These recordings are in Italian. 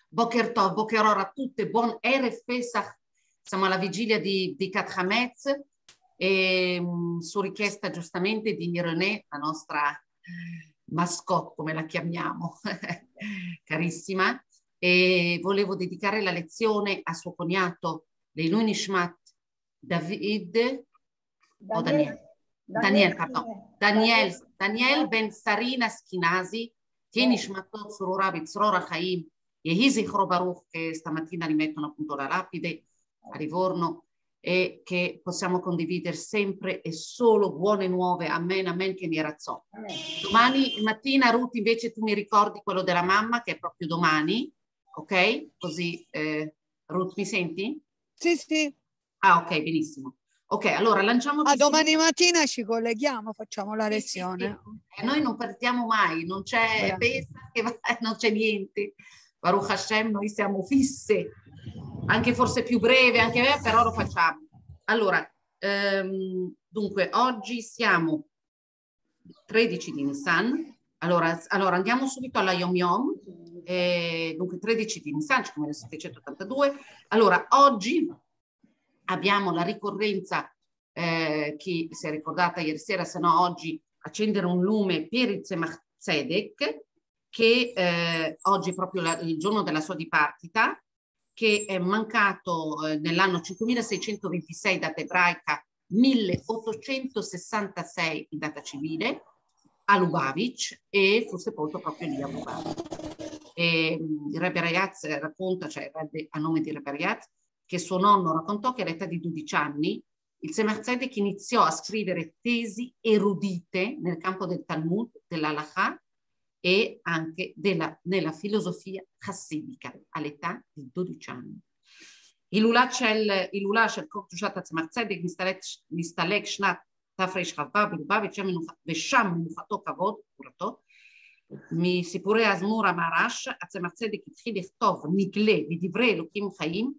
Boker Tov, Boker Or a tutte, buon Erev Pesach. Siamo alla vigilia di Kat Hametz e su richiesta giustamente di René, la nostra mascotte, come la chiamiamo, carissima, e volevo dedicare la lezione a suo cognato Leilui Nishmat David o Daniel Ben Sarina Schinazi, che Nishmatot Surura Bitzrora Chaim, Yehi Zichro Baruch, che stamattina rimettono appunto la lapide a Livorno, e che possiamo condividere sempre e solo buone nuove. Amen, amen, che mi razzò. Domani mattina, Ruth, invece tu mi ricordi quello della mamma, che è proprio domani, ok? Così, Ruth, mi senti? Sì, sì. Ah, ok, benissimo. Ok, allora lanciamo... domani mattina ci colleghiamo, facciamo la lezione. Sì. Noi non partiamo mai, non c'è pesa, non c'è niente. Baruch Hashem, noi siamo fisse, anche forse più breve, anche però lo facciamo. Allora, dunque, oggi siamo 13 di Nisan. Allora andiamo subito alla Yom Yom. Dunque 13 di Nisan, come nel 782. Allora, oggi abbiamo la ricorrenza, chi si è ricordata ieri sera, se no oggi accendere un lume per il Tzemach Tzedek, che oggi è proprio il giorno della sua dipartita, che è mancato nell'anno 5626 data ebraica, 1866 in data civile, a Lubavitch, e fu sepolto proprio lì a Lubavitch. Il Rebbe Rayaz racconta, cioè a nome di Rebbe Rayaz, che suo nonno raccontò che all'età di 12 anni il Tzemach Tzedek iniziò a scrivere tesi erudite nel campo del Talmud, dell'Halakha e anche nella filosofia chassidica all'età di 12 anni. הילולה של קדושת הצמח צדק מסתלק שנת תרכ"ו בלובביץ' ושם מנוחתו כבוד, קבורתו. מסיפורי הזמור המהר"ש, הצמח צדק התחיל לכתוב נגלה ודברי אלוקים חיים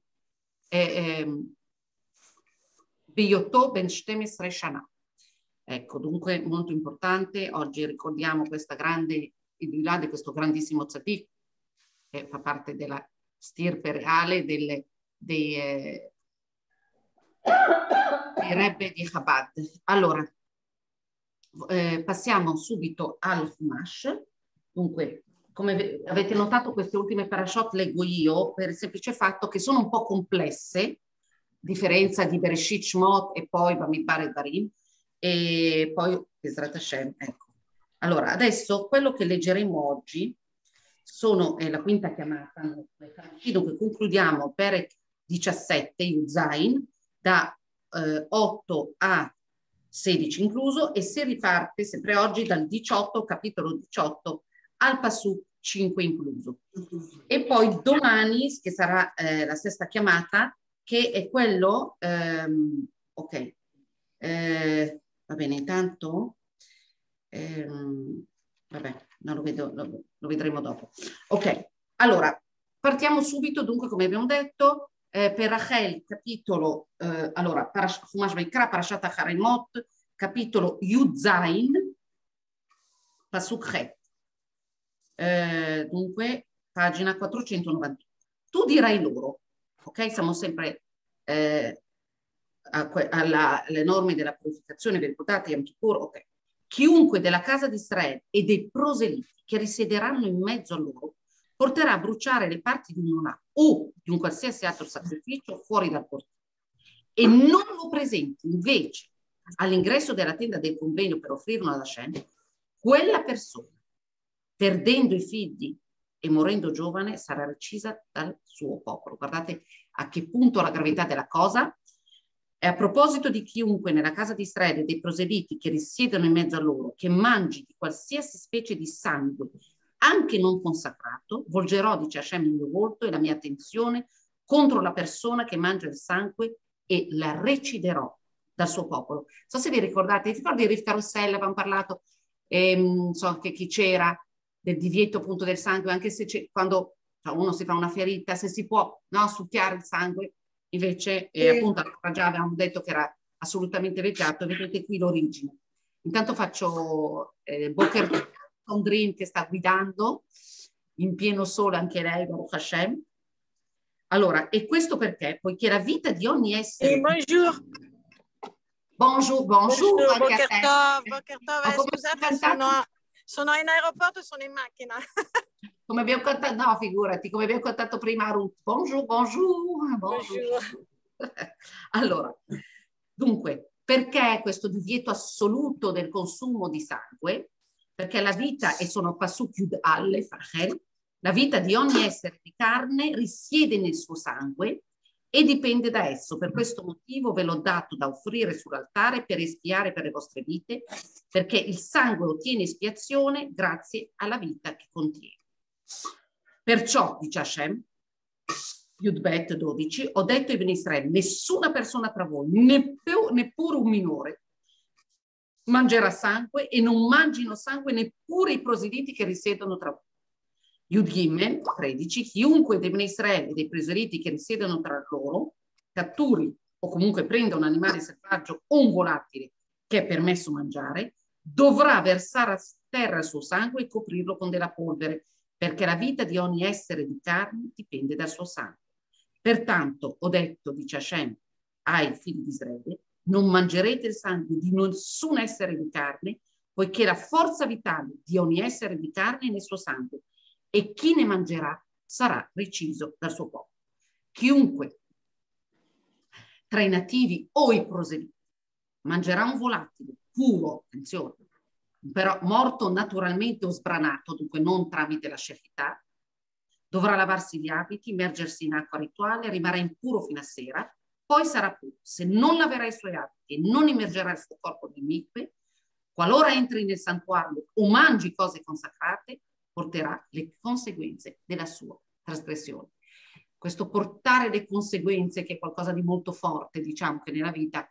בהיותו בן 12 שנה. Ecco, dunque molto importante, oggi ricordiamo questa grande Ilula di questo grandissimo tzaddik, che fa parte della stirpe reale dei Rebbe di Chabad. Allora, passiamo subito al Chumash. Dunque, come avete notato, queste ultime parashot leggo io per il semplice fatto che sono un po' complesse, differenza di Bereshit, Shmot e poi Bamidbar e Barim, e poi Ezrat Hashem, ecco. Allora, adesso quello che leggeremo oggi sono la quinta chiamata, dunque concludiamo per 17, Yuzain, da 8 a 16 incluso, e si riparte sempre oggi dal 18, capitolo 18, al Pasuk 5 incluso. E poi domani, che sarà la sesta chiamata, che è quello, ok, va bene, intanto, vabbè, non lo vedo, lo vedremo dopo. Ok, allora, partiamo subito, dunque, come abbiamo detto, per Rachel, capitolo, allora, Chumash Vaikra, Parashat Acharemot, capitolo Yud Zain, Pasuk Chet. Dunque, pagina 491. Tu dirai loro, ok? Siamo sempre alle norme della purificazione, vi ricordate, Yom Kippur, ok. Chiunque della casa di Israele e dei proseliti che risiederanno in mezzo a loro porterà a bruciare le parti di un unà o di un qualsiasi altro sacrificio fuori dal portone e non lo presenti invece all'ingresso della tenda del convegno per offrirlo ad Hashem, quella persona, perdendo i figli e morendo giovane, sarà recisa dal suo popolo. Guardate a che punto la gravità della cosa. E a proposito di chiunque nella casa di Israele, dei proseliti che risiedono in mezzo a loro, che mangi di qualsiasi specie di sangue, anche non consacrato, volgerò, dice Hashem, il mio volto e la mia attenzione contro la persona che mangia il sangue e la reciderò dal suo popolo. Non so se vi ricordate, ti ricordi di Rivka Rossella, avevamo parlato, so che chi c'era, del divieto appunto del sangue, anche se quando uno si fa una ferita, se si può succhiare il sangue, invece appunto già avevamo detto che era assolutamente vietato. Vedete qui l'origine. Intanto faccio Boker Dream che sta guidando in pieno sole anche lei, Baruch Hashem. Allora, e questo perché? Poiché la vita di ogni essere... Bonjour. Bonjour, bonjour. Boker Tov, come scusate, sono in aeroporto, sono in macchina. Come abbiamo cantato, no, figurati, come abbiamo cantato prima a Ruth. Bonjour, bonjour, bonjour. Allora, dunque, perché questo divieto assoluto del consumo di sangue? Perché la vita, e sono Pasuk Yud Aleph, la vita di ogni essere di carne risiede nel suo sangue e dipende da esso. Per questo motivo ve l'ho dato da offrire sull'altare per espiare per le vostre vite, perché il sangue ottiene espiazione grazie alla vita che contiene. Perciò, dice Hashem, Yudbet 12, ho detto ai Bnei Israele, nessuna persona tra voi, neppure un minore, mangerà sangue e non mangino sangue neppure i proseliti che risiedono tra voi. Yud Gimel 13, chiunque dei Bnei Israele e dei proseliti che risiedono tra loro catturi o comunque prenda un animale selvaggio o un volatile che è permesso mangiare, dovrà versare a terra il suo sangue e coprirlo con della polvere, perché la vita di ogni essere di carne dipende dal suo sangue. Pertanto ho detto, dice Hashem, ai figli di Israele, non mangerete il sangue di nessun essere di carne, poiché la forza vitale di ogni essere di carne è nel suo sangue, e chi ne mangerà sarà reciso dal suo popolo. Chiunque tra i nativi o i proseliti mangerà un volatile puro, attenzione, però morto naturalmente o sbranato, dunque non tramite la scefità, dovrà lavarsi gli abiti, immergersi in acqua rituale, rimarrà impuro fino a sera, poi sarà puro. Se non laverà i suoi abiti e non immergerà il suo corpo di mikve, qualora entri nel santuario o mangi cose consacrate, porterà le conseguenze della sua trasgressione. Questo portare le conseguenze, che è qualcosa di molto forte, diciamo che nella vita,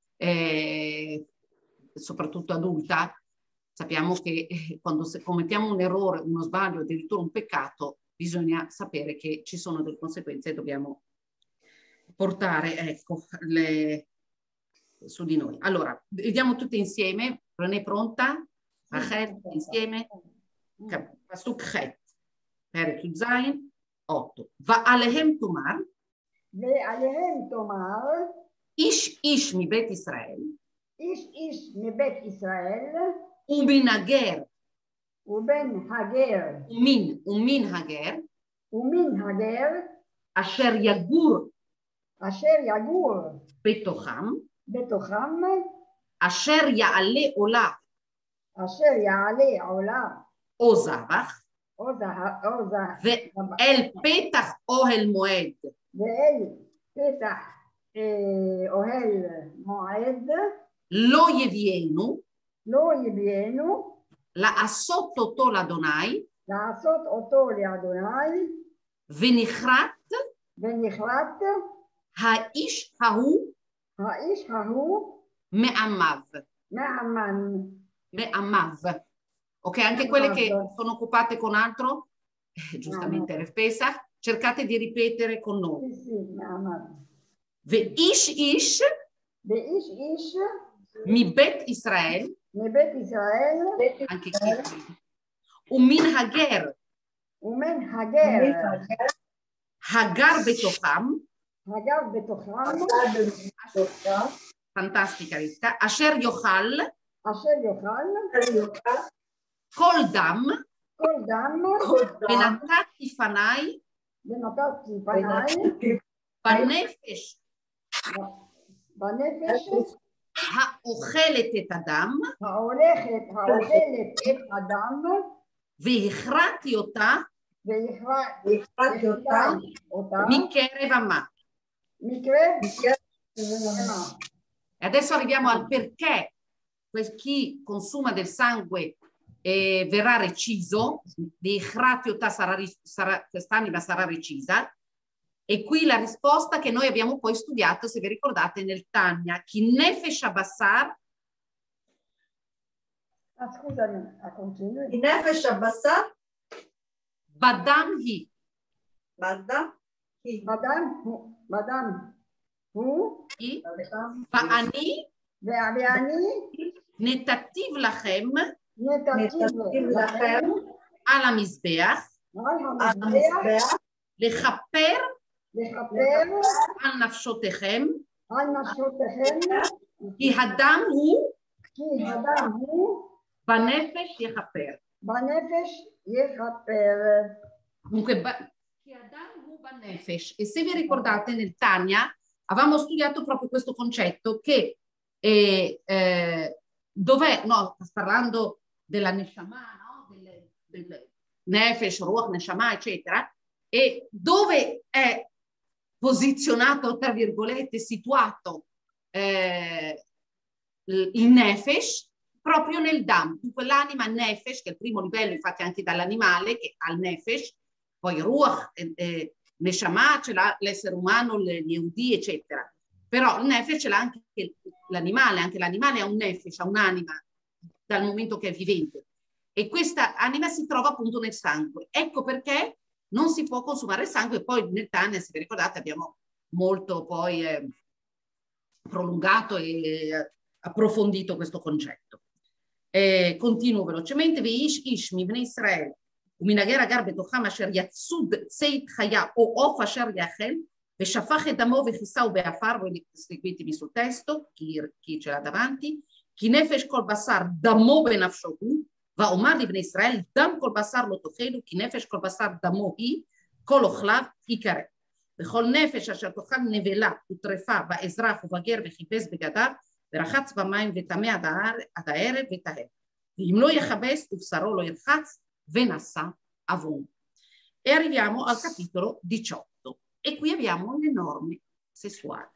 soprattutto adulta, sappiamo che quando commettiamo un errore, uno sbaglio, addirittura un peccato, bisogna sapere che ci sono delle conseguenze e dobbiamo portare, ecco, su di noi. Allora, vediamo tutte insieme. René, pronta? Rachel, insieme? Pasuk Chet, Perek Yud Zayin, 8. Va'alehem tomar. ועליהם תאמר, איש איש מבית ישראל, איש איש מבית ישראל, ומן הגר, ובן הגר, ומן הגר, ומן הגר, אשר יגור אשר יגור בתוכם, בתוכם, אשר יעלה עולה אשר יעלה עולה או זבח, או ואל פתח אוהל מועד, ואל פתח אוהל מועד, לא יביאנו, לא יביאנו, לעשות אותו לאדוני, לעשות אותו לאדוני, ונכרת ונכרת האיש ההוא האיש ההוא מעמיו. Me'amav. Ok, anche quelle che sono occupate con altro, giustamente Erev Pesach, cercate di ripetere con noi. Ve'ish ish mi bet Israel, anche qui. Umin hager, hagar betocham, fantastica Rita, asher yochal, kol dam, ונתתי פניי, בנפש האוכלת את הדם, והכרעתי אותה מקרב עמה. E adesso arriviamo al perché chi consuma del sangue verrà reciso, quest'anima sarà recisa, e qui la risposta che noi abbiamo poi studiato, se vi ricordate, nel Tanya, chi nefesh abasar, scusami, continui. Chi nefesh abasar, badam hi, badam hu, va'ani, netativ lachem, נתתיו לכם על המזבח, המזבח, לכפר לכפר על נפשותיכם, על נפשותיכם, כי הדם הוא כי הדם הוא בנפש יכפר. בנפש יכפר. Dunque, che Adam ruba nefesh. E se vi ricordate nel Tanya avevamo studiato proprio questo concetto che dov'è, no, parlando della Neshama, no? del nefesh, ruach, Neshama, eccetera, e dove è posizionato, tra virgolette, situato il nefesh, proprio nel dam, quell'anima nefesh, che è il primo livello infatti anche dall'animale, che ha il nefesh, poi ruach, neshama, ce l'ha l'essere umano, gli Yehudi, eccetera. Però il nefesh ce l'ha anche l'animale ha un nefesh, ha un'anima dal momento che è vivente. E questa anima si trova appunto nel sangue. Ecco perché non si può consumare il sangue. Poi nel Tanya, se vi ricordate, abbiamo molto poi prolungato e approfondito questo concetto. Continuo velocemente. Veish ish mibnei Israel ומנהגר הגר בתוכם אשר יצוד ציד חיה או עוף אשר יאכל ושפך את דמו וכיסהו בעפר, voi seguitemi sul testo, chi ce l'ha davanti, כי נפש כל בשר דמו בנפשו הוא, ואומר לבני ישראל דם כל בשר לא תאכלו, כי נפש כל בשר דמו היא, כל אוכליו יקרא. וכל נפש אשר תאכל נבלה וטרפה באזרח ובגר וחיפש בגדיו ורחץ במים וטמא עד הערב וטהר. ואם לא יכבס ובשרו לא ירחץ Venassa Avon. E arriviamo al capitolo 18 e qui abbiamo le norme sessuali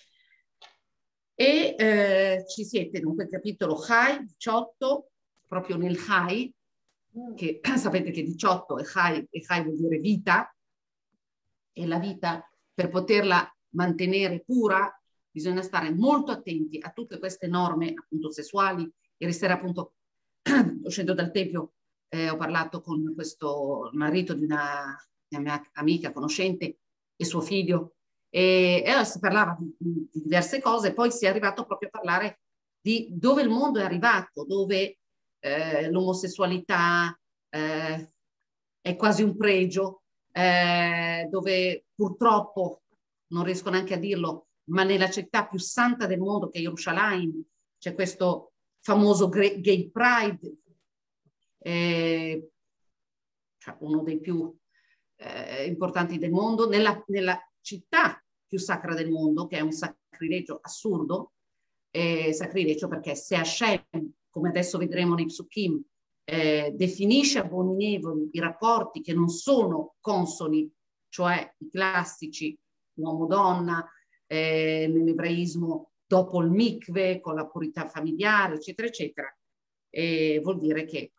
e ci siete dunque il capitolo Chai 18 proprio nel Chai, che sapete che 18 è Chai e Chai vuol dire vita, e la vita per poterla mantenere pura bisogna stare molto attenti a tutte queste norme appunto sessuali. Ieri sera appunto uscendo dal tempio ho parlato con questo marito di una mia amica, conoscente, e suo figlio, e si parlava di diverse cose, poi si è arrivato proprio a parlare di dove il mondo è arrivato, dove l'omosessualità è quasi un pregio, dove purtroppo, non riesco neanche a dirlo, ma nella città più santa del mondo, che è Gerusalemme, c'è questo famoso Gay Pride, cioè uno dei più importanti del mondo, nella città più sacra del mondo, che è un sacrilegio assurdo, sacrilegio perché se Hashem, come adesso vedremo nei Psukim, definisce abominevoli i rapporti che non sono consoni, cioè i classici uomo-donna, nell'ebraismo dopo il mikve, con la purità familiare, eccetera, eccetera, vuol dire che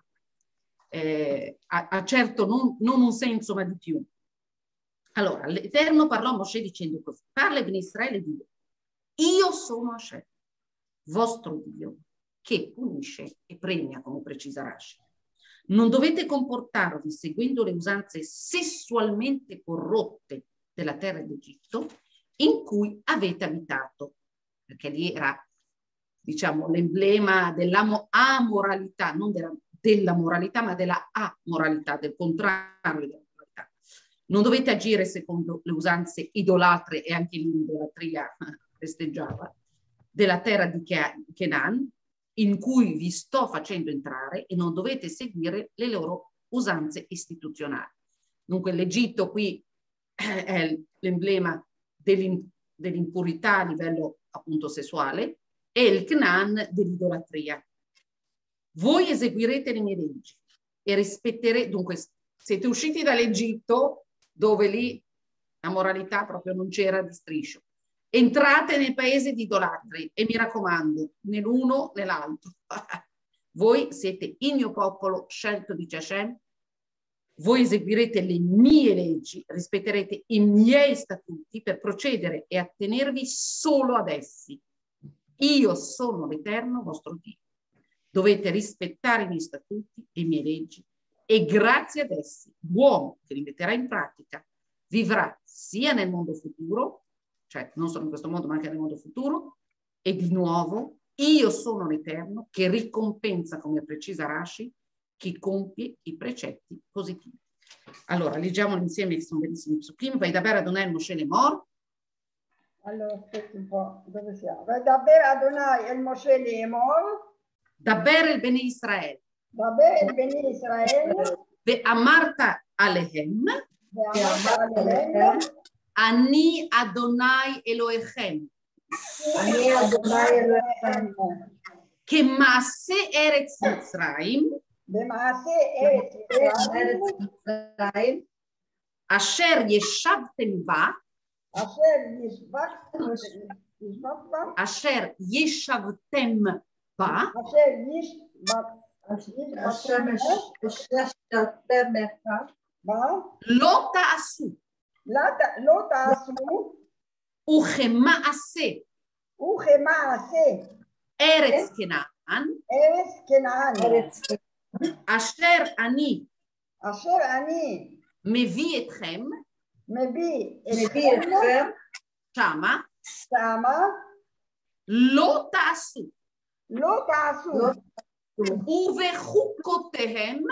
ha certo non un senso ma di più. Allora l'Eterno parlò a Mosè dicendo così: parla in Israele e Dio, io sono Hashem, vostro Dio, che punisce e premia, come precisa Rashi. Non dovete comportarvi seguendo le usanze sessualmente corrotte della terra d'Egitto in cui avete abitato, perché lì era, diciamo, l'emblema dell'amoralità, non della moralità, ma della amoralità, del contrario della moralità. Non dovete agire secondo le usanze idolatre, e anche l'idolatria festeggiava, della terra di Canaan, in cui vi sto facendo entrare, e non dovete seguire le loro usanze istituzionali. Dunque l'Egitto qui è l'emblema dell'impurità a livello appunto sessuale, e il Canaan dell'idolatria. Voi eseguirete le mie leggi e rispetterete, dunque siete usciti dall'Egitto dove lì la moralità proprio non c'era di striscio. Entrate nei paesi di idolatri e mi raccomando, né l'uno né l'altro. Voi siete il mio popolo scelto, dice Hashem. Voi eseguirete le mie leggi, rispetterete i miei statuti per procedere e attenervi solo ad essi. Io sono l'Eterno vostro Dio. Dovete rispettare i miei statuti e le mie leggi, e grazie ad essi l'uomo che li metterà in pratica vivrà sia nel mondo futuro, cioè non solo in questo mondo ma anche nel mondo futuro, e di nuovo io sono l'Eterno che ricompensa, come precisa Rashi, chi compie i precetti positivi. Allora, leggiamolo insieme che sono bellissimi psukim. Vaidaber Adonai Moshe Lemor. Allora, aspetta un po', dove siamo? Vaidaber Adonai el Moshe Lemor, Daber el Bene Israel. Daber el Beni Israel, Ve'amarta alehem. ve'amat alehem, Ani Adonai Elohechem. ani Adonai Elohechem, Kemase Eretz Mitzrayim. במעשה ארץ מצרים, Asher Yeshavtem Ba. אשר ישבת בה, Asher Yeshavtem Ba. אשר ישבתם בה, Lo ta'asu. לא תעשו, וכמעשה וכמעשה ארץ כנען, ארץ כנען, אשר אני אשר אני מביא אתכם מביא אתכם שמה, שמה, לא תעשו, לא תעשו, ובחוקותיהם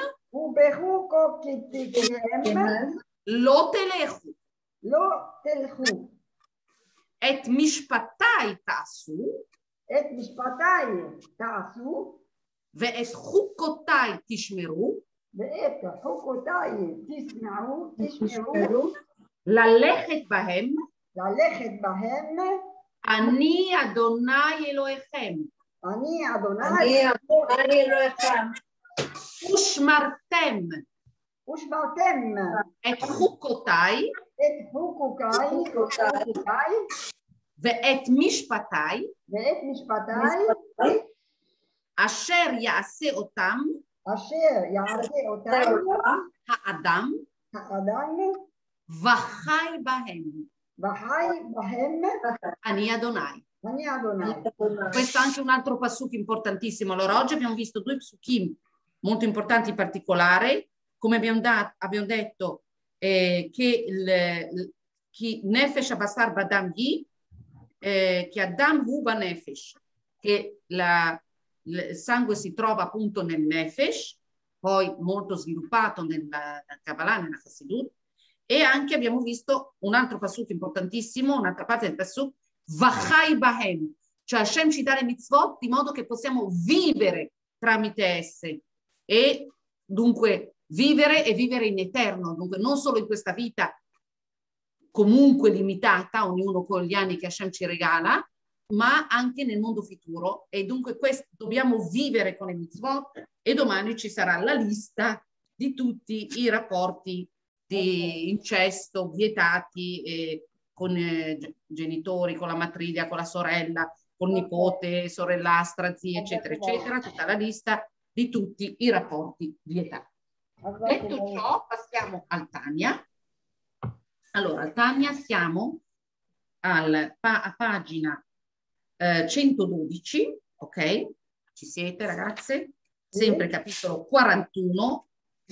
ובחוקותיהם לא תלכו, לא תלכו, את משפטיי תעשו, את משפטיי תעשו, ואת חוקותיי תשמרו, ואת חוקותיי תשמעו, ללכת בהם, ללכת בהם, אני אדוני אלוהיכם, אני אדוני אלוהיכם, ושמרתם ושמרתם את חוקותיי את חוקותיי ואת משפטיי, ואת משפטיי, אשר יעשה אותם אשר יעשה אותם האדם האדם, וחי בהם. וחי בהם, Ani Adonai. אני אדוני. Questo è anche un altro pasuk importantissimo. Allora, oggi abbiamo visto due psukim molto importanti in particolare. Come abbiamo detto che chi nefesh abasar badam gi, che Adam huba nefesh, che il sangue si trova appunto nel nefesh, poi molto sviluppato nella Kabbalah, nella Chassidut, e anche abbiamo visto un altro pasuk importantissimo, un'altra parte del pasuk, Vachai Bahem, cioè Hashem ci dà le mitzvot di modo che possiamo vivere tramite esse e dunque vivere e vivere in eterno, dunque non solo in questa vita comunque limitata, ognuno con gli anni che Hashem ci regala, ma anche nel mondo futuro, e dunque dobbiamo vivere con le mitzvot, e domani ci sarà la lista di tutti i rapporti di incesto vietati con genitori, con la matriglia, con la sorella, con nipote, sorellastra, zia, eccetera, eccetera, tutta la lista di tutti i rapporti vietati. Detto ciò, passiamo al Tanya. Allora, al Tanya siamo a pagina 112, ok? Ci siete, ragazze? Sempre capitolo 41.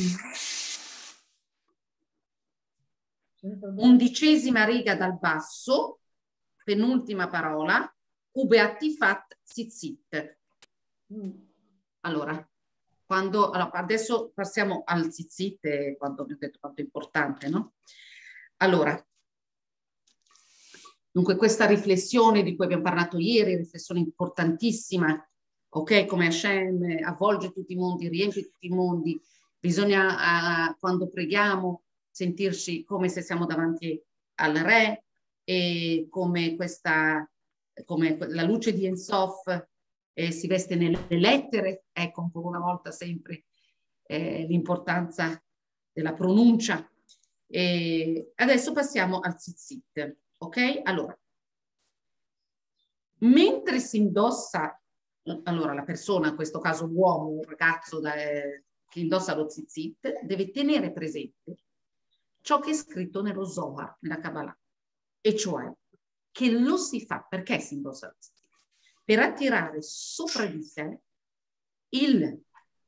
11ª riga dal basso, penultima parola, Ubeatifat Tzitzit. Allora, adesso passiamo al Tzitzit, quando vi ho detto quanto è importante, no? Allora, dunque questa riflessione di cui abbiamo parlato ieri, riflessione importantissima, ok? Come Hashem avvolge tutti i mondi, riempie tutti i mondi, bisogna quando preghiamo sentirci come se siamo davanti al Re, e come la luce di Ensof si veste nelle lettere, ecco ancora una volta sempre l'importanza della pronuncia. E adesso passiamo al Tzitzit, ok? Allora, mentre si indossa, allora la persona, in questo caso l'uomo, un ragazzo che indossa lo Tzitzit, deve tenere presente ciò che è scritto nello Zohar, nella Kabbalah, e cioè che lo si fa, perché si indossa lo Tzitzit? Per attirare sopra di sé il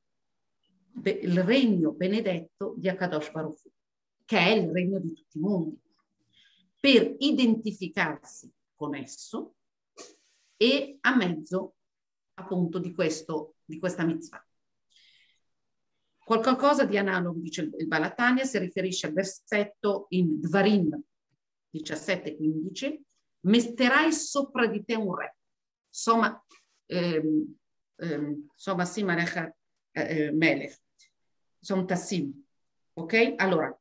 regno benedetto di Akadosh Baruch Hu, che è il regno di tutti i mondi, per identificarsi con esso e a mezzo appunto di questa mitzvah. Qualcosa di analogo, dice il Balatania, si riferisce al versetto in Dvarim 17-15, metterai sopra di te un re. Insomma, Simarecha Melech, Som Tassim. Ok? Allora,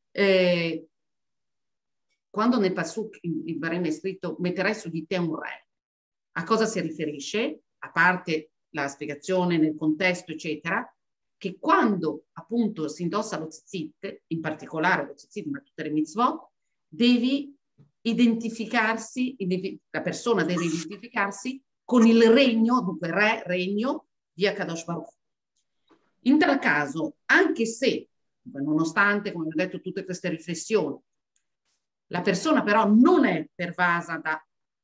quando nel Pasuk il Dvarim è scritto metterai su di te un re, a cosa si riferisce? A parte la spiegazione nel contesto, eccetera, che quando appunto si indossa lo tzitzit, in particolare lo tzitzit, ma tutte le mitzvot, devi identificarsi, la persona deve identificarsi con il regno, dunque re, regno di Akadosh Baruch. In tal caso, anche se, nonostante, come ho detto, tutte queste riflessioni, la persona però non è pervasa da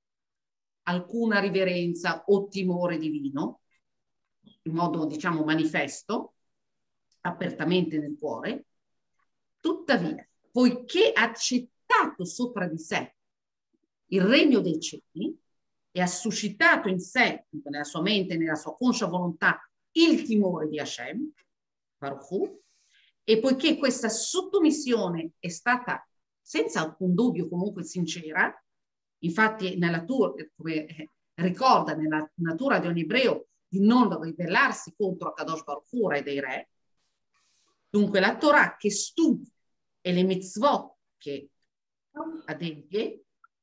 alcuna riverenza o timore divino, in modo, diciamo, manifesto, apertamente nel cuore, tuttavia, poiché ha accettato sopra di sé il regno dei cieli e ha suscitato in sé, nella sua mente, nella sua conscia volontà, il timore di Hashem, Baruch Hu, e poiché questa sottomissione è stata senza alcun dubbio comunque sincera, infatti nella come ricorda nella natura di ogni ebreo di non ribellarsi contro Kadosh Baruch Hu, re dei re, dunque la Torah che studia e le mitzvot che adempie,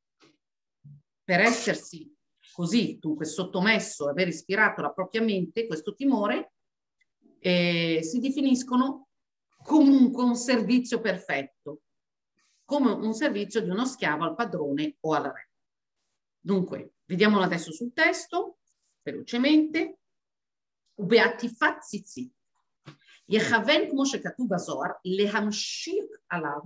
per essersi così, dunque sottomesso, aver ispirato la propria mente, questo timore, si definiscono comunque un servizio perfetto, come un servizio di uno schiavo al padrone o al re. Dunque, vediamolo adesso sul testo, velocemente. ובעטיפת ציצית, יכוון כמו שכתוב בזוהר, להמשיך עליו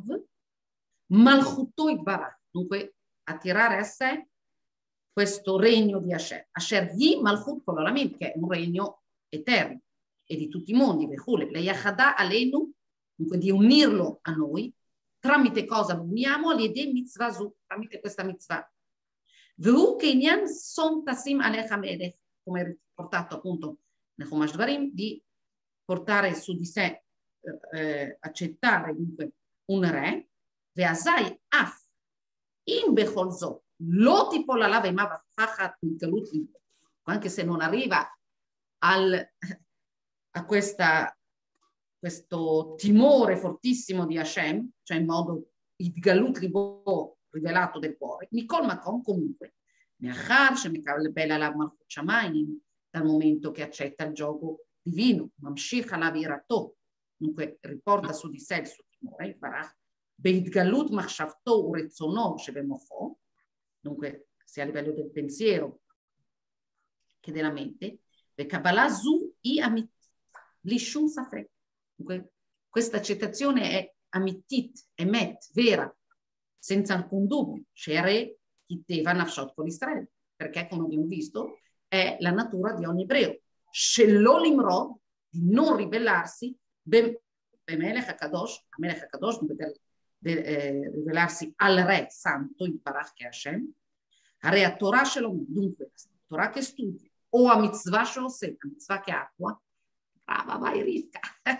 מלכותו יתברך. Dunque, attirare a sé questo regno di Hashem. Asher Yi Malchut Kol Olamim, che è un regno eterno e di tutti i mondi, le Yachada Alenu, dunque di unirlo a noi, tramite cosa lo uniamo? All'idea mitzvah zu, tramite questa mitzvah. Vehu Kenyan Som Tasim Alecha Melech, come è riportato appunto nel Chumash Dvarim, di portare su di sé, accettare dunque un re, Veazai Af, in Becholzot, lo tipo la lava imava fachat anche se non arriva a questo timore fortissimo di Hashem, cioè in modo idgalut libo rivelato del cuore, Nicol Macom comunque, dal momento che accetta il gioco divino, Mamshich alav-irato, dunque riporta su di sé il suo timore, il barach, beidgalut machshavto urezzono shebemofo, dunque sia a livello del pensiero che della mente, ve Kabbalah zu i amit, lishum safek. Dunque questa accettazione è amitit, emet, vera, senza alcun dubbio, shere hitteva nafshot con Israele, perché come abbiamo visto è la natura di ogni ebreo. Shelolimrod, di non ribellarsi, Bemelech HaKadosh, Amelech HaKadosh, rivelarsi al re santo, il Barach che è Hashem, a Torah Shalom, dunque la Torah che studia, o a mitzvah Shoseh, a mitzvah che attua, brava vai Rivka.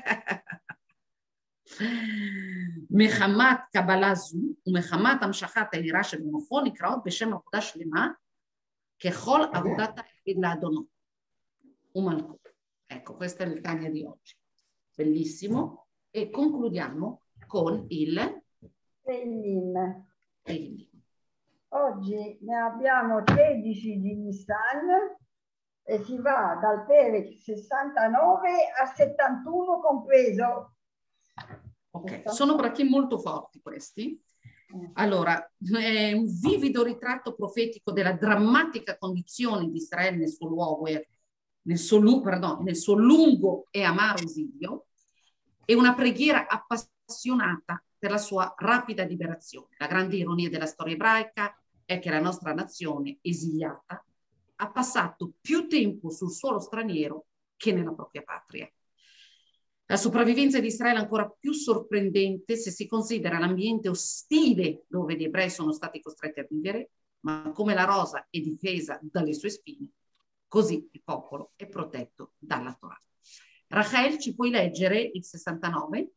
מחמת קבלה זו ומחמת המשכת היראה שבמוחו נקראות בשם עבודה שלמה ככל עבודת העבד לאדונו ומלכו. Ecco, questo è il Tanya di oggi. Bellissimo. E concludiamo con il Teilim. Teilim. Oggi ne abbiamo 13 di Nissan e si va dal Perek 69 a 71 compreso. Ok, sono bracchi molto forti questi. Allora, è un vivido ritratto profetico della drammatica condizione di Israele nel suo luogo, nel suo lungo e amaro esilio, e una preghiera appassionata per la sua rapida liberazione. La grande ironia della storia ebraica è che la nostra nazione esiliata ha passato più tempo sul suolo straniero che nella propria patria. La sopravvivenza di Israele è ancora più sorprendente se si considera l'ambiente ostile dove gli ebrei sono stati costretti a vivere, ma come la rosa è difesa dalle sue spine, così il popolo è protetto dalla Torah. Rachel, ci puoi leggere il 69?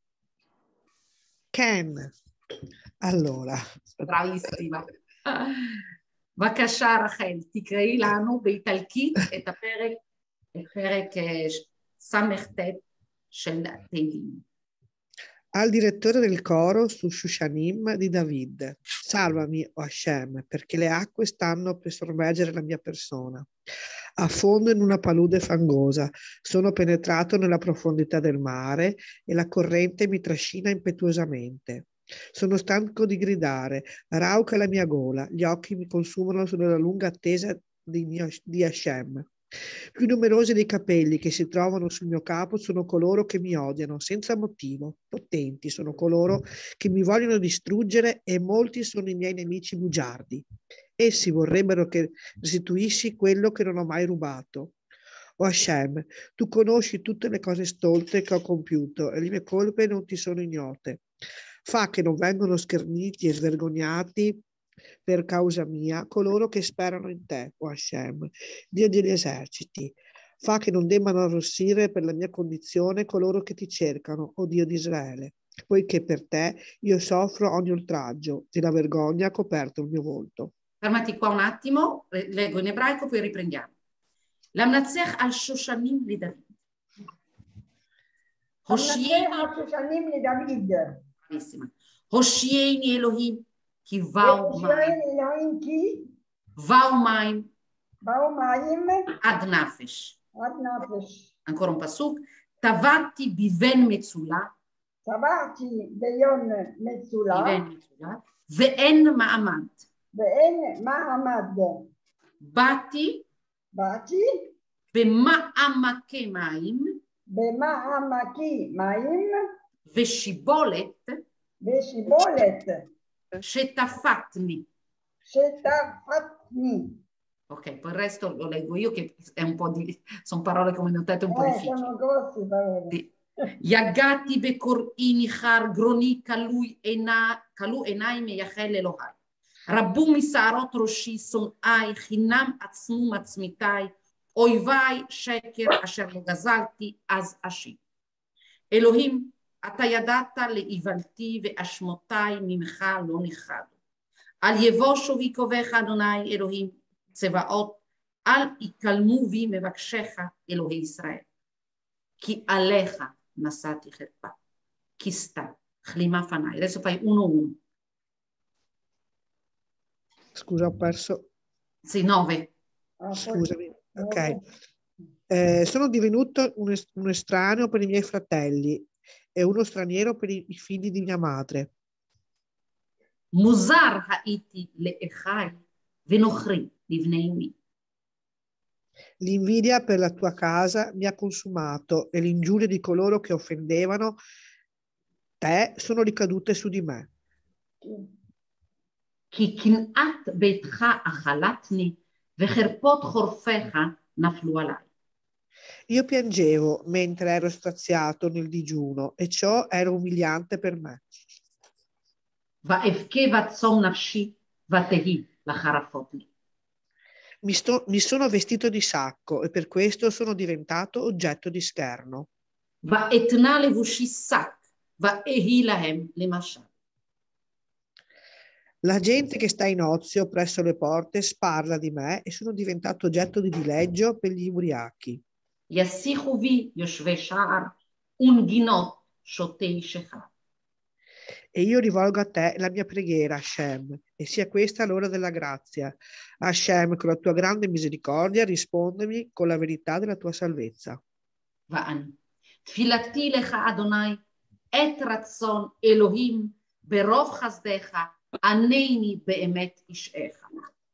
Ken. Allora. בראיסטימה. בבקשה רחל, תקראי לנו באיטלקית את פרק ס"ט של תהילים. Al direttore del coro su Shushanim di David: salvami, o Hashem, perché le acque stanno per sorveggere la mia persona. Affondo in una palude fangosa, sono penetrato nella profondità del mare e la corrente mi trascina impetuosamente. Sono stanco di gridare, rauca la mia gola, gli occhi mi consumano sulla lunga attesa di Hashem. Più numerosi dei capelli che si trovano sul mio capo sono coloro che mi odiano senza motivo. Potenti sono coloro che mi vogliono distruggere e molti sono i miei nemici bugiardi. Essi vorrebbero che restituissi quello che non ho mai rubato. O Hashem, tu conosci tutte le cose stolte che ho compiuto e le mie colpe non ti sono ignote. Fa che non vengano scherniti e svergognati per causa mia coloro che sperano in te, o Hashem, Dio degli eserciti. Fa che non debbano arrossire per la mia condizione coloro che ti cercano, o Dio di Israele, poiché per te io soffro ogni oltraggio e la vergogna ha coperto il mio volto. Fermati qua un attimo, leggo in ebraico, poi riprendiamo. L'amnatzech al Shoshanim li David. Bravissima. Hoshieni Elohim. Ki vau maim ad nafesh. Ancora un pasuk. Tavati biven metzula. Ve'en ma'amad. Bati במעמקי מים, ושיבולת, שטפתני. Ok, poi il resto lo leggo io che è un po' di... sono parole come notate un po' difficili. Sono grossi parole. יגעתי בקוראי ניחר גרוני כלו עיניי מייחל אלוהי. רבו משערות ראשי שונאי חינם עצמו מצמיתי אויביי שקר אשר לא גזלתי אז אשיב. אלוהים, אתה ידעת לאיוולתי ואשמותיי ממך לא נכחדו. אל יבושו ויקובך אדוני אלוהים צבאות, אל יקלמו בי מבקשך אלוהי ישראל. כי עליך נסעתי חרפה, כי סתם, כלימה פניי. Adesso fai 1-1. Scusa, ho perso. Sì, 9. Scusami, ok. Sono divenuto un estraneo per i miei fratelli e uno straniero per i figli di mia madre. מוזר הייתי לאחיי ונוכרי לבני אמי. L'invidia per la tua casa mi ha consumato e l'ingiuria di coloro che offendevano te sono ricadute su di me. כי קנאת ביתך אכלתני וחרפות חורפיך נפלו עליי. Io piangevo mentre ero straziato nel digiuno e ciò era umiliante per me. ואבכה בצום נפשי ותהי לחרפות לי. Mi sono vestito di sacco e per questo sono diventato oggetto di scherno. ואתנה לבושי שק ואהי להם למשל. La gente che sta in ozio presso le porte sparla di me e sono diventato oggetto di dileggio per gli ubriachi. ישיחו בי יושבי שער ונגינות שותי שחר. E io rivolgo a te la mia preghiera, Hashem, e sia questa l'ora della grazia. Hashem, con la tua grande misericordia, rispondemi con la verità della tua salvezza. ואני, תפילתי לך אדוני, את רצון אלוהים ברוב חסדיך, ענני באמת אישך.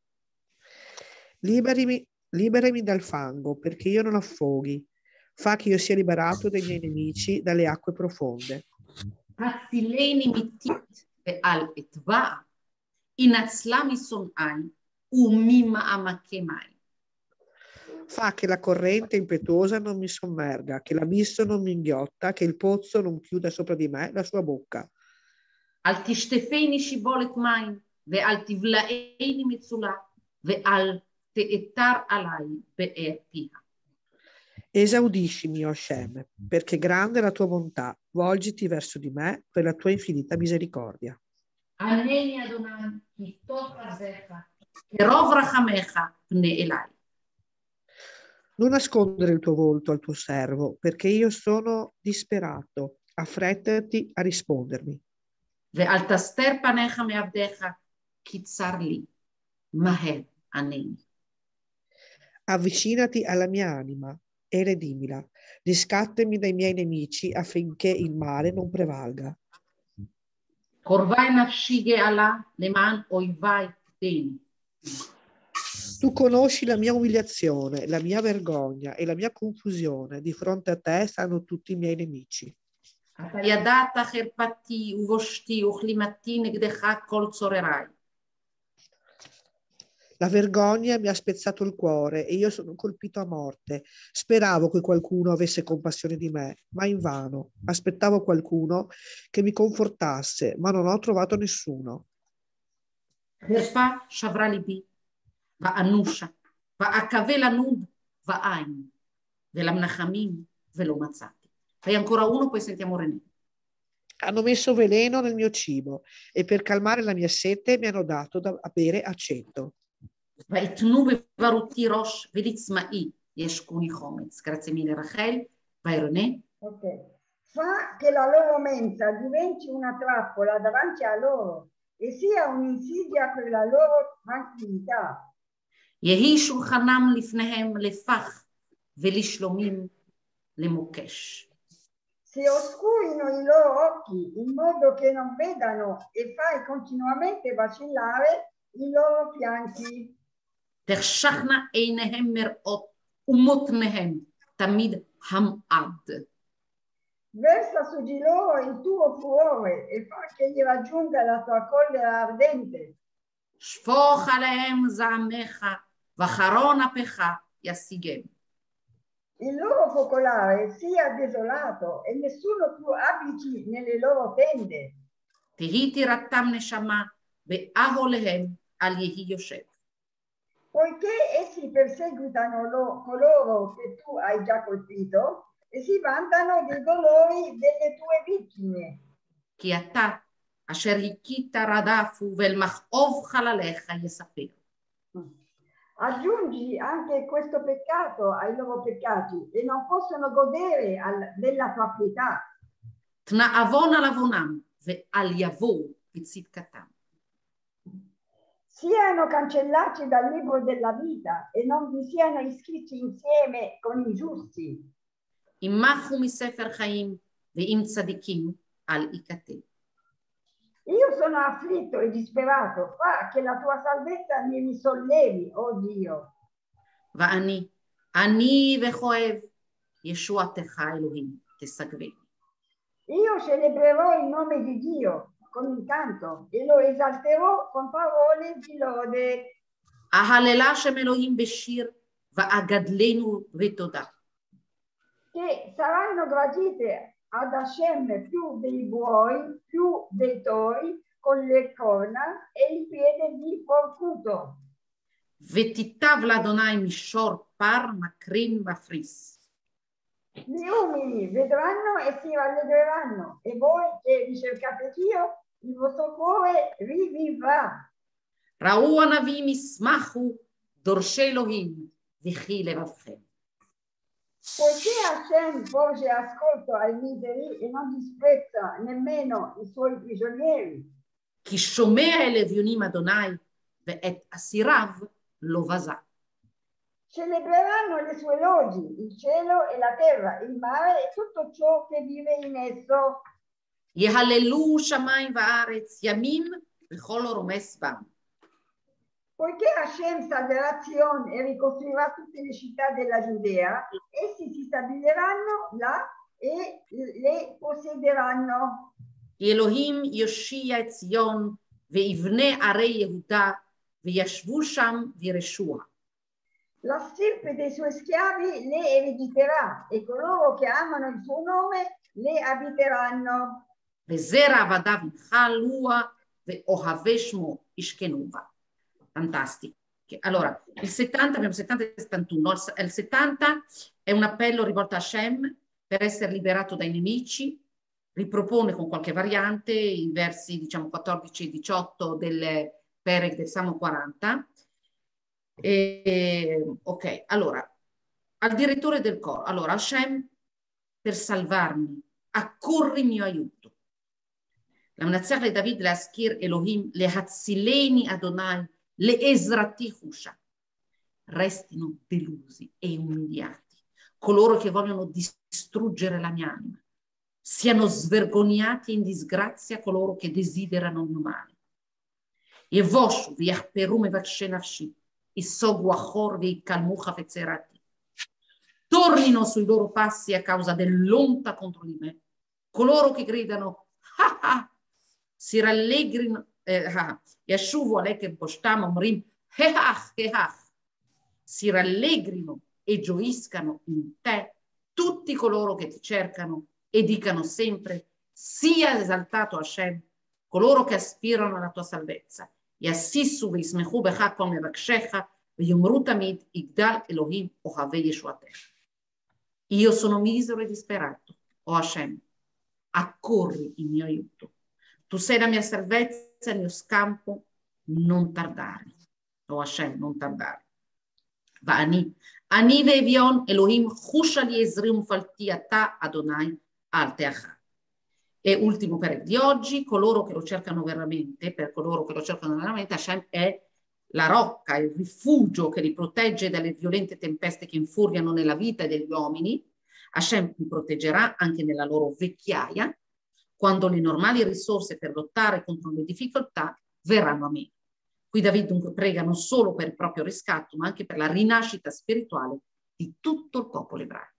Liberami dal fango, perché io non affoghi. Fa che io sia liberato dai miei nemici, dalle acque profonde. הצילני מתית ואל אטבע, הנצלה משונאי וממעמקי מים. Fa che la corrente impetuosa non mi sommerga, che l'abisso non mi inghiotta, che il pozzo non chiuda sopra di me la sua bocca. אל תשטפני שיבולת מים, ואל תבלעני מצולה, ואל תאתר עליי באר פיה. Esaudiscimi, o Hashem, perché grande è la tua bontà, volgiti verso di me per la tua infinita misericordia. Anneni Adonai, ki tov razecha, che rov rachamecha pne elai. Non nascondere il tuo volto al tuo servo, perché io sono disperato. Affrettati a rispondermi. Ve'al taster panecha me'avdecha, ki tsar li, maher anneni. Avvicinati alla mia anima e redimila. Riscattami dai miei nemici affinché il male non prevalga. Korvai nafshi ge'ala leman oivai teni. Tu conosci la mia umiliazione, la mia vergogna e la mia confusione. Di fronte a te stanno tutti i miei nemici. אתה ידעת חרפתי ובושתי וכלימתי נגדך כל צורריי. La vergogna mi ha spezzato il cuore e io sono colpito a morte. Speravo che qualcuno avesse compassione di me, ma invano. Aspettavo qualcuno che mi confortasse, ma non ho trovato nessuno. חרפה שברה ליבי, ואנושה, ואקווה לנוד ואין, ולמנחמים ולא מצאתי. Fai ancora uno, poi sentiamo René. Hanno messo veleno nel mio cibo e per calmare la mia sete mi hanno dato da bere aceto. ויתנו בברותי ראש ולצמאי ישקוני חומץ. Grazie mille Rachel. Vai René. Ok. Fa che la loro mensa diventi una trappola davanti a loro e sia un'insidia per la loro tranquillità. יהי שולחנם לפניהם לפח ולשלומים למוקש. Si oscurino i loro occhi in modo che non vedano e fai continuamente vacillare i loro fianchi. תחשכנה עיניהם מראות ומותניהם תמיד המעד. Versa su di loro il tuo furore e fa che gli raggiunga la tua collera ardente. שפוך עליהם זעמך ואחרון אפך ישיגם. Il loro focolare sia desolato e nessuno più abiti nelle loro tende. תהי תירתם נשמה באהליהם על יהי יושב. Poiché essi perseguitano coloro che tu hai già colpito e si vantano dei dolori delle tue vittime. כי אתה אשר הכית רדפו ואל מכאוב חלליך יספר. Aggiungi anche questo peccato ai loro peccati e non possono godere della tua pietà. תנאבון על עוונם ואל יבואו בצדקתם. Siano cancellati dal libro della vita e non vi siano iscritti insieme con i giusti. ימחו מספר חיים ועם צדיקים אל ייכתב. Io sono afflitto e disperato, fa che la tua salvezza mi risollevi, oh Dio. ואני, אני וכואב, ישועתך אלוהים תסגבני. Io celebrerò il nome di Dio con il canto e lo esalterò con parole di lode. אהללה שם אלוהים בשיר ואגדלנו בתודה. Che saranno gradite ad Hashem più dei buoi, più dei tori, con le corna e il piede di porcuto. ותיטב לאדוני מישור פר מקרין מפריס. Gli umili vedranno e si rallegreranno, e voi che ricercate Dio, il vostro cuore rivivrà. ראו הנביאים ישמחו דורשי אלוהים וכי לבבכם. Poiché Hashem porge ascolto ai miseri e non disprezza nemmeno i suoi prigionieri. כי שומע אל אביונים אדוני ואת אסיריו לא בזה. Celebreranno le sue lodi, il cielo e la terra, il mare e tutto ciò che vive in esso. יהללו שמיים וארץ ימים וכל רומס בם. Poiché Hashem salverà Zion e ricostruirà tutte le città della Giudea, essi si stabiliranno là e le possederanno. כי אלוהים יושיע את ציון ויבנה ערי יהודה וישבו שם וירשוה. La stirpe dei suoi schiavi le erediterà e coloro che amano il suo nome le abiteranno. וזרע עבדיו ינחלוה ואוהבי שמו ישכנו בה. Fantastico. Allora, il 70, abbiamo 70 e 71. Il 70 è un appello rivolto a Hashem per essere liberato dai nemici, ripropone con qualche variante i versi, diciamo, 14 e 18 del Perek del Salmo 40. Ok, allora, al direttore del coro, allora, Hashem, per salvarmi, accorri mio aiuto. La Mnazzach le David, le Aschir Elohim, le Hatzileni Adonai, le Esrati Husha. Restino delusi e umiliati coloro che vogliono distruggere la mia anima. Siano svergognati in disgrazia coloro che desiderano il mio male. E voshu viachperum e vakshenafshi, issogu achor vi fetzerati. Tornino sui loro passi a causa dell'onta contro di me. Coloro che gridano, ah ah, si rallegrino, yashuvu aleke boshtam omrim, si rallegrino e gioiscano in te tutti coloro che ti cercano e dicano sempre, sia esaltato Hashem, coloro che aspirano alla tua salvezza. Yassissu v'ismechu becha kol mevakshech v'yomru tamid igdal Elohim ohavei yeshuatecha. Io sono misero e disperato, o Hashem, accorri in mio aiuto. Tu sei la mia salvezza, il mio scampo, non tardare. O Hashem, non tardare. Va'ani, ani ve'evion Elohim chusha li ezrim falti ata Adonai al teachah. E ultimo perek di oggi, coloro che lo cercano veramente, per coloro che lo cercano veramente, Hashem è la rocca, il rifugio che li protegge dalle violente tempeste che infuriano nella vita degli uomini. Hashem li proteggerà anche nella loro vecchiaia, quando le normali risorse per lottare contro le difficoltà verranno a meno. Qui David dunque prega non solo per il proprio riscatto, ma anche per la rinascita spirituale di tutto il popolo ebraico.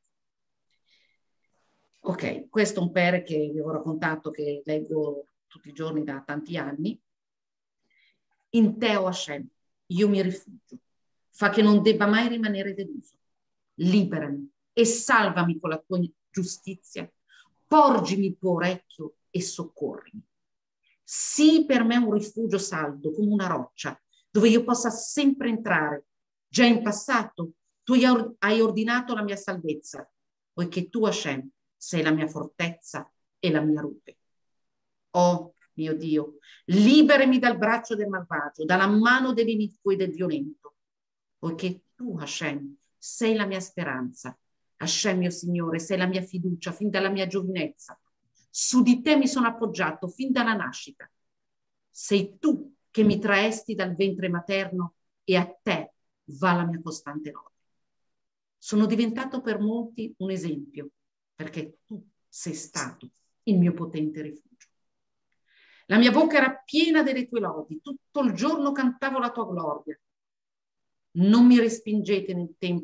Ok, questo è un pere che vi ho raccontato, che leggo tutti i giorni da tanti anni. In te, o Hashem, io mi rifugio. Fa che non debba mai rimanere deluso. Liberami e salvami con la tua giustizia. Porgimi il tuo orecchio e soccorrimi. Sii per me un rifugio saldo, come una roccia, dove io possa sempre entrare. Già in passato tu hai ordinato la mia salvezza, poiché tu, Hashem, sei la mia fortezza e la mia rupe. Oh mio Dio, liberami dal braccio del malvagio, dalla mano dell'iniquo e del violento, poiché tu, Hashem, sei la mia speranza. Hashem, mio Signore, sei la mia fiducia fin dalla mia giovinezza. Su di te mi sono appoggiato fin dalla nascita. Sei tu che mi traesti dal ventre materno e a te va la mia costante lode. Sono diventato per molti un esempio, perché tu sei stato il mio potente rifugio. La mia bocca era piena delle tue lodi, tutto il giorno cantavo la tua gloria. Non mi respingere,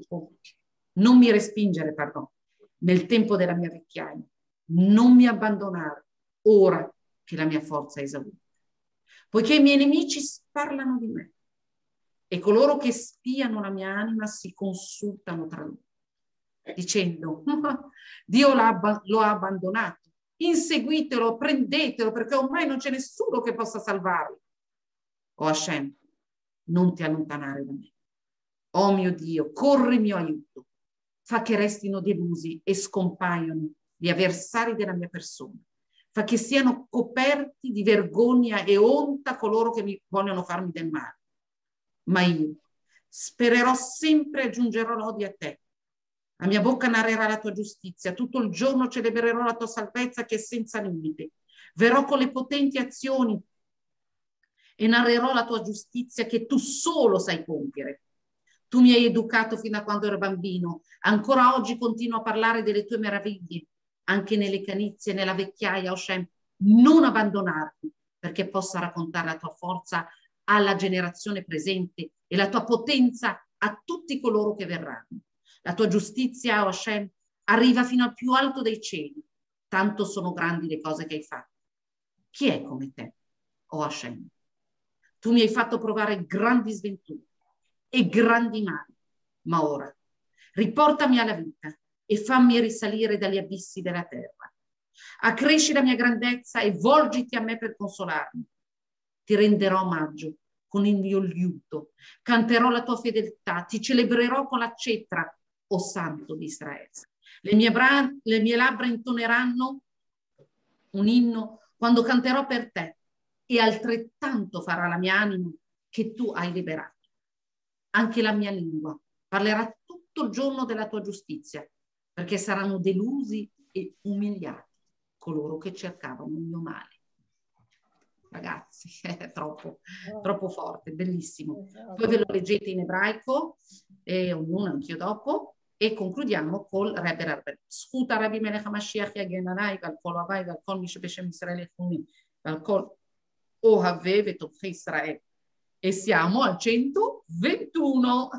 nel tempo della mia vecchiaia. Non mi abbandonare ora che la mia forza è esaurita. Poiché i miei nemici parlano di me e coloro che spiano la mia anima si consultano tra loro, dicendo, Dio lo ha abbandonato, inseguitelo, prendetelo, perché ormai non c'è nessuno che possa salvarlo. O Hashem, non ti allontanare da me. Oh mio Dio, corri in mio aiuto, fa che restino delusi e scompaiano gli avversari della mia persona, fa che siano coperti di vergogna e onta coloro che mi vogliono farmi del male. Ma io spererò sempre e aggiungerò lodi a te. La mia bocca narrerà la tua giustizia, tutto il giorno celebrerò la tua salvezza che è senza limite. Verrò con le potenti azioni e narrerò la tua giustizia che tu solo sai compiere. Tu mi hai educato fino a quando ero bambino, ancora oggi continuo a parlare delle tue meraviglie, anche nelle canizie, nella vecchiaia, Hashem, non abbandonarmi, perché possa raccontare la tua forza alla generazione presente e la tua potenza a tutti coloro che verranno. La tua giustizia, o Hashem, arriva fino al più alto dei cieli, tanto sono grandi le cose che hai fatto. Chi è come te, o Hashem? Tu mi hai fatto provare grandi sventure e grandi mali, ma ora riportami alla vita e fammi risalire dagli abissi della terra. Accresci la mia grandezza e volgiti a me per consolarmi. Ti renderò omaggio con il mio liuto, canterò la tua fedeltà, ti celebrerò con la cetra, o Santo di Israele. Le mie labbra intoneranno un inno quando canterò per te, e altrettanto farà la mia anima che tu hai liberato. Anche la mia lingua parlerà tutto il giorno della tua giustizia, perché saranno delusi e umiliati coloro che cercavano il mio male. Ragazzi, è troppo forte, bellissimo. Poi ve lo leggete in ebraico, e ognuno, anch'io dopo, e concludiamo col Rebbe Rabbe. Scuta Rabbi Melech HaMashiach Yagen Alai, Val Kol Avai, Val Kol Mishe Beshem Israele Chumim, Val Kol Ohaveh Vetovchei Israel. E siamo al 121.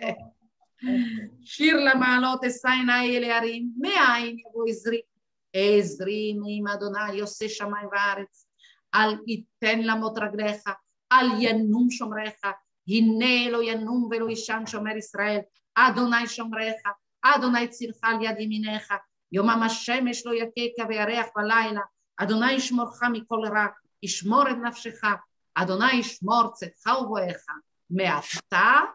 Shir la malot e sainai ele arim, me'ain yavo Ezri me'im Adonai Yoseh Shamayim va'aretz, al itten la motraglecha, al yannum shomrecha, hinne lo yannum velo ishan shomer Israel, Adonai shomrecha, Adonai tzilcha al yad yaminecha, yomam hashemesh lo yakeka ve'areach balayla, Adonai yishmorcha mikol ra, yishmor et nafshecha, Adonai yishmor tzedcha uvoecha, me'ata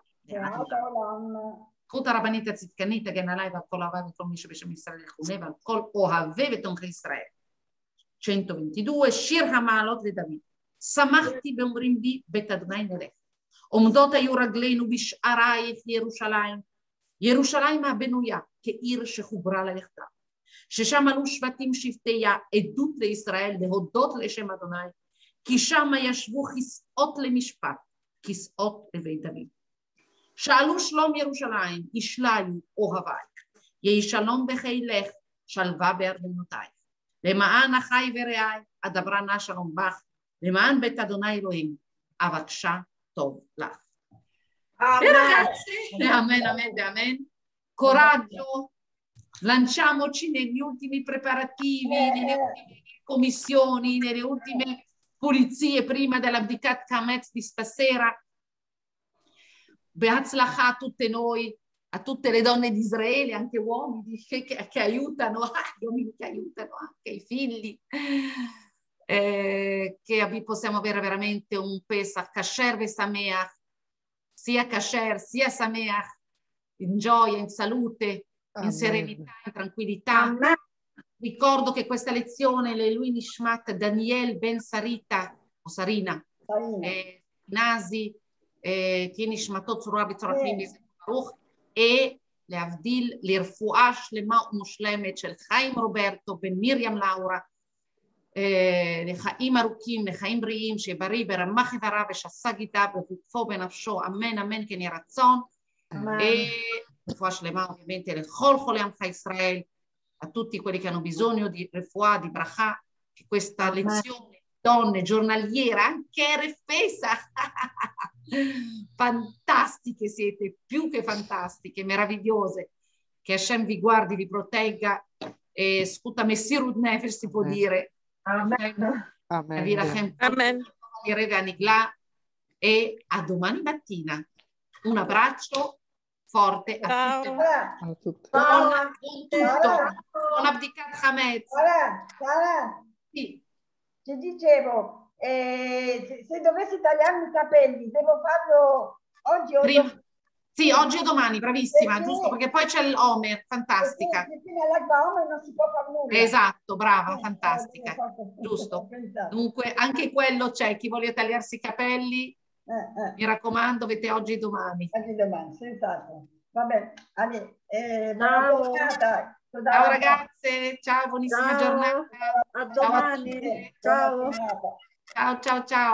זכות הרבנית הצדקנית תגן עליי ועל כל אוהביי וכל מי שבשם ישראל יכונה ועל כל אוהבי ותומכי ישראל. 122 שיר המעלות לדוד. שמחתי באומרים בי בית אדוני נלך. עומדות היו רגלינו בשערייך ירושלים. ירושלים הבנויה כעיר שחוברה לה יחדיו. ששם עלו שבטים שבטיה עדות לישראל להודות לשם אדוני. כי שם ישבו כסאות למשפט, כסאות לבית דוד. שאלו שלום ירושלים, ישליו אוהבייך, יהי שלום בחילך, שלווה בארמונותייך. למען אחי ורעי, אדברה נא שלום בך, למען בית אדוני אלוהים, אבקשה טוב לך. Ragazzi, amen, amen, amen. Coraggio, lanciamoci negli ultimi preparativi, nelle ultime commissioni, nelle ultime pulizie prima dell'Abdicat Hametz di stasera. Beatzlacha a tutte noi, a tutte le donne di Israele, anche uomini che aiutano, gli uomini che aiutano anche i figli, che possiamo avere veramente un Pesach kasher e sameach, sia kasher sia sameach, in gioia, in salute, in serenità, in tranquillità. Ricordo che questa lezione Leilui Nishmat Daniel Ben Sarita o Sarina Nasi תהיה נשמתו צרורה בצורפים ברוך, להבדיל לרפואה שלמה ומושלמת של חיים רוברטו בן מרים לאורה, לחיים ארוכים, לחיים בריאים, שבריא ברמ"ח איבריו ושס"ה גידיו בגופו בנפשו, אמן אמן כן יהי רצון. רפואה שלמה ovviamente לכל חולי עמך ישראל, a tutti quelli che hanno bisogno di refuah, di brachà, che questa lezione donne giornaliera, anche Pesach, fantastiche siete, più che fantastiche, meravigliose, che Hashem vi guardi, vi protegga, e scuta Messirut Nefesh si può dire, Amen. Amen. E a domani mattina, un abbraccio forte a tutte. Buon tutto, buon Abdicat Hametz. Sì. Ti dicevo, se dovessi tagliarmi i capelli, devo farlo oggi o domani? Sì, oggi o domani, bravissima, perché, giusto, perché poi c'è l'Omer, fantastica. Perché fino all'Agba Omer non si può fare nulla. Esatto, brava, fantastica, giusto. Dunque, anche quello c'è, chi vuole tagliarsi i capelli, mi raccomando, avete oggi e domani. Oggi e domani, senz'altro. Vabbè, buona giornata. Ciao ragazze, ciao, buonissima giornata. A domani. Ciao. Ciao, ciao, ciao.